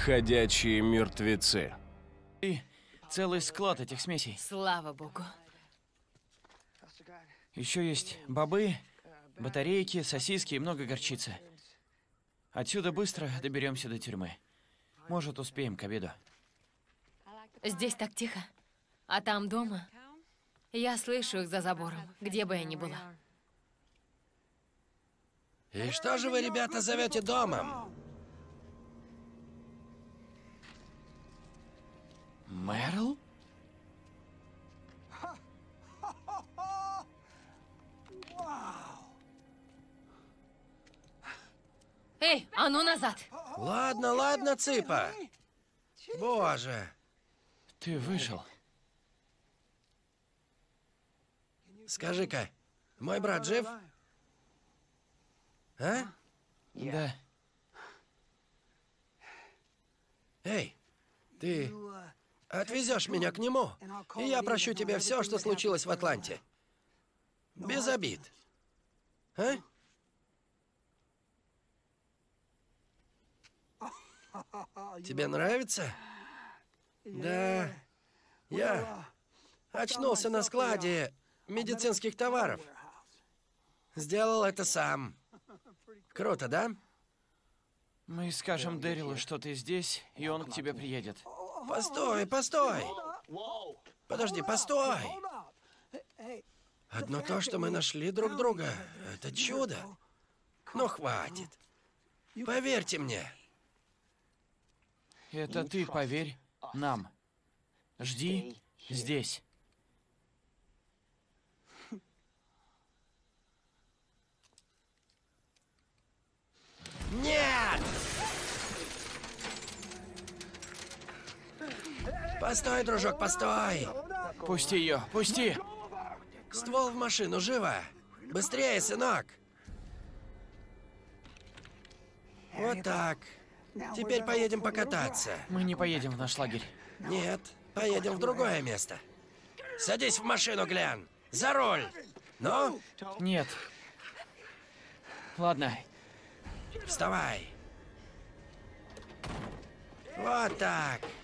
Ходячие мертвецы. И целый склад этих смесей. Слава богу. Еще есть бобы, батарейки, сосиски и много горчицы. Отсюда быстро доберемся до тюрьмы. Может, успеем к обеду. Здесь так тихо. А там дома? Я слышу их за забором, где бы я ни была. И что же вы, ребята, зовете домом? Мэрл? Эй, а ну назад! Ладно, ладно, Цыпа. Боже. Ты выжил. Скажи-ка, мой брат жив? А? Да. Эй, ты отвезешь меня к нему, и я прощу тебе все, что случилось в Атланте. Без обид. А? Тебе нравится? Да. Я очнулся на складе медицинских товаров. Сделал это сам. Круто, да? Мы скажем Дэрилу, что ты здесь, и он к тебе приедет. Постой, постой! Подожди, постой! Одно то, что мы нашли друг друга, это чудо. Ну, хватит. Поверьте мне. Это ты поверь нам. Жди здесь. Нет! Постой, дружок, постой! Пусти ее, пусти! Ствол в машину, живо! Быстрее, сынок! Вот так. Теперь поедем покататься. Мы не поедем в наш лагерь. Нет, поедем в другое место. Садись в машину, Глен. За руль. Ну? Нет. Ладно. Вставай. Вот так.